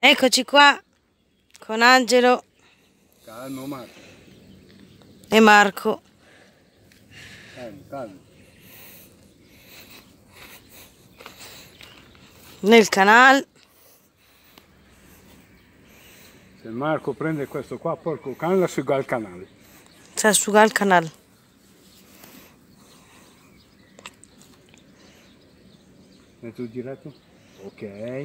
Eccoci qua con Angelo Calmo Marco. e Marco. Calmo. Nel canale. Se Marco prende questo qua, porco cane, asciuga il canale. Si asciuga il canale. E tu diretto? Ok.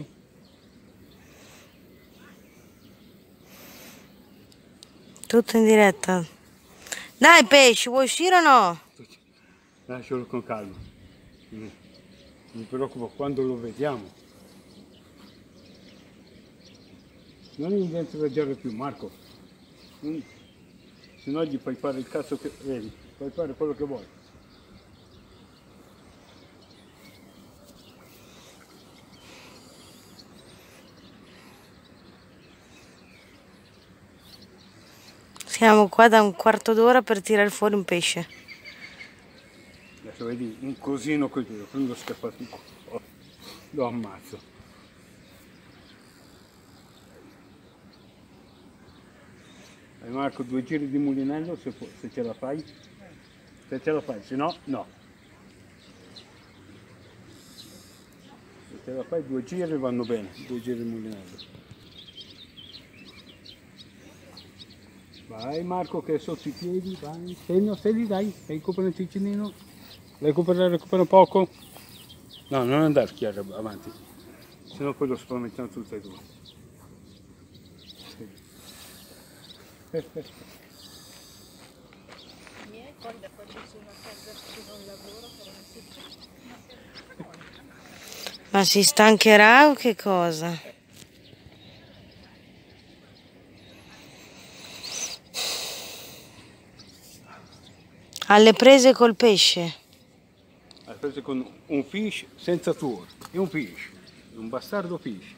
Tutto in diretta. Dai pesci, vuoi uscire o no? Lascialo con calma. Mi preoccupo quando lo vediamo. Non indietreggiare più, Marco. Se no gli fai fare il cazzo che vedi, fai fare quello che vuoi. Siamo qua da un quarto d'ora per tirare fuori un pesce. Adesso vedi un cosino così, lo prendo scappato in culo. Lo ammazzo. Dai Marco, 2 giri di mulinello se ce la fai. Se ce la fai, se no, no. Se ce la fai 2 giri vanno bene, 2 giri di mulinello. Vai Marco che è sotto i piedi, vai, segno, dai, recupera il ciccinino, recupera poco. No, non andare chiaro avanti, sennò poi lo spaventiamo tutti e due. Sì. Ma si stancherà o che cosa? Alle prese col pesce. Hai preso con un fish senza tuor, è un fish, un bastardo fish.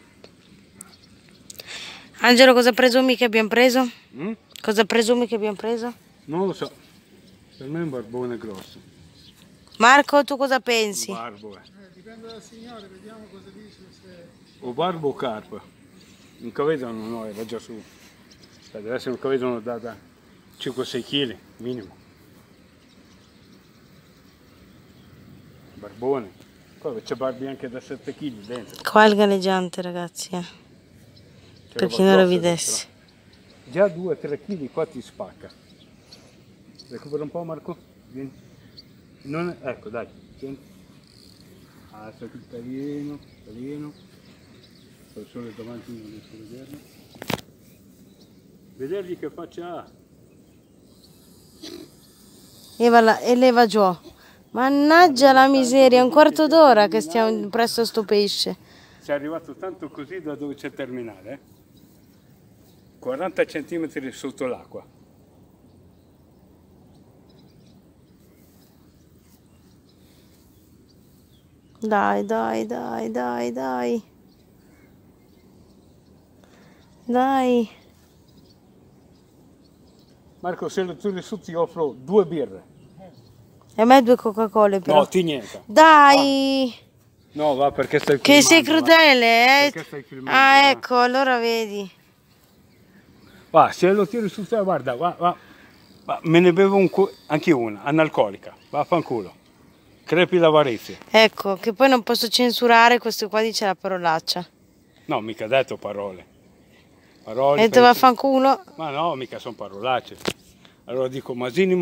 Angelo, cosa presumi che abbiamo preso? Mm? Cosa presumi che abbiamo preso? Non lo so, per me è un barbone grosso. Marco, tu cosa pensi? Un barbo dipende dal signore, vediamo cosa dice. O barbo o carpa. Un cavedano no, era già su. Deve essere un cavedano da 5-6 kg minimo. Barbone. Qua c'è barbi anche da 7 kg dentro. Qua è il galleggiante, ragazzi, per chi non lo vedesse. Già 2-3 kg qua ti spacca. Recupera un po' Marco? Vieni. Ecco dai, tieni. Alza il pieno. Il sole davanti non riesco a vederlo. Vedergli che faccia ha. E leva giù. Mannaggia la miseria, è un quarto d'ora che stiamo presso a sto pesce. Sei arrivato tanto così da dove c'è il terminale, 40 cm sotto l'acqua. Dai. Dai. Marco, se lo tiri su ti offro 2 birre. E a me 2 Coca-Cola però. No, ti niente. Dai! No, va perché stai filmando. Che sei crudele, eh? Perché stai filmando? Ah, ecco, allora vedi. Va, se lo tiri su te, guarda, va. Me ne bevo anche una, analcolica. Vaffanculo. Crepi l'avarizia. Ecco, che poi non posso censurare, questo qua dice la parolaccia. No, mica detto parole. E detto vaffanculo? Ma no, mica sono parolacce. Allora dico Masini.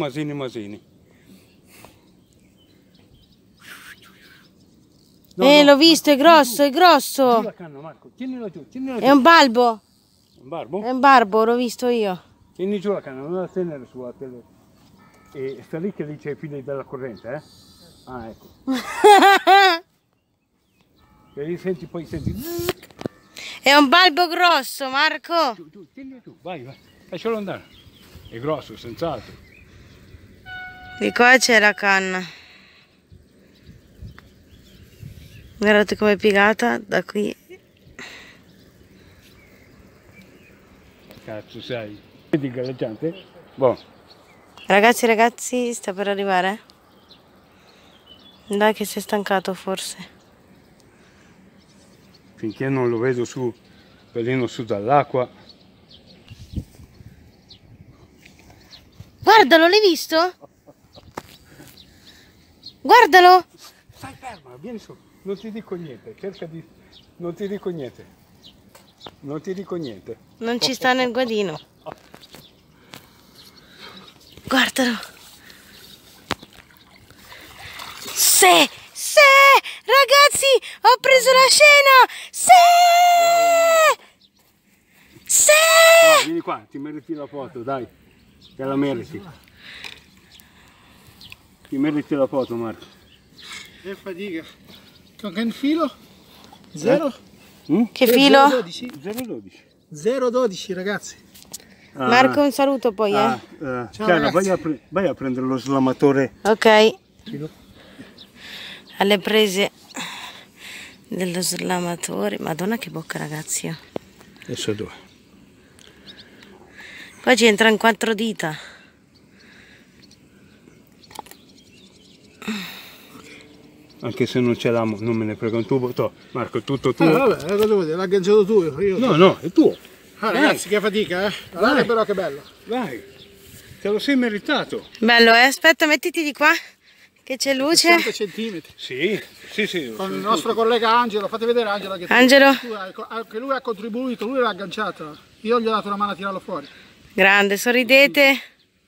No, l'ho visto, è grosso. Giù la canna, Marco, tienila giù. È un balbo. Un barbo? È un barbo, l'ho visto io. Tieni giù la canna, non la tenere sulla tele. E sta lì che lì c'è i fili della corrente, Ah, ecco. E lì senti. È un balbo grosso, Marco. Giù, tieni giù, vai. Lascialo andare. È grosso, senz'altro. Di qua c'è la canna. Guardate com'è piegata da qui. Cazzo sei? Vedi il galleggiante? Boh. Ragazzi, sta per arrivare? Dai che si è stancato forse. Finché non lo vedo su Pelino su dall'acqua. Guardalo, l'hai visto? Guardalo! Stai ferma, vieni su. Non ti dico niente, cerca di... Non ti dico niente. Non ti dico niente. Non ci sta nel guadino. Guardalo. Sì, sì, ragazzi, ho preso la scena. Sì, sì. Vieni qua, ti meriti la foto, dai. Te la meriti. Ti meriti la foto, Marco. Che fatica. Con che filo? 0? Che filo? 0,12. 0,12. 0,12 ragazzi. Marco, un saluto poi, Chiara, vai a prendere lo slamatore. Ok. Alle prese dello slamatore. Madonna che bocca, ragazzi. Adesso dove? Poi ci entra in 4 dita. Anche se non ce l'amo, non me ne frega un tubo. Marco, tutto tuo. Vabbè, cosa vuoi dire? L'ha agganciato tu. Io. No, è tuo. Ragazzi, che fatica, eh? Guardate però che bello. Vai, te lo sei meritato. Bello, aspetta, mettiti di qua, che c'è luce. 60 centimetri. Sì. Con il nostro collega Angelo, fate vedere Angelo che Angelo. Anche lui ha contribuito, lui l'ha agganciato. Io gli ho dato una mano a tirarlo fuori. Grande, sorridete.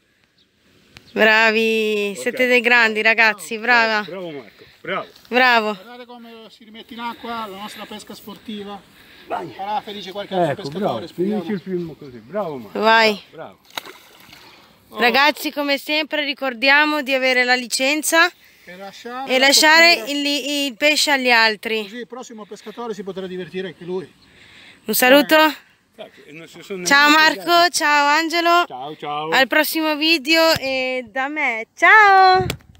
Bravi, siete dei grandi ragazzi, brava. Bravo Marco, bravo. Bravo. Guardate come si rimette in acqua la nostra pesca sportiva. Farà felice qualche altro pescatore, speriamo. Finisci il film così, bravo Marco. Vai. Bravo. Ragazzi, come sempre ricordiamo di avere la licenza E e lasciare il pesce agli altri. così il prossimo pescatore si potrà divertire anche lui. Un saluto. Non si sono Ciao nemmeno Marco, ciao Angelo. spiegati. Ciao. Al prossimo video e da me. Ciao.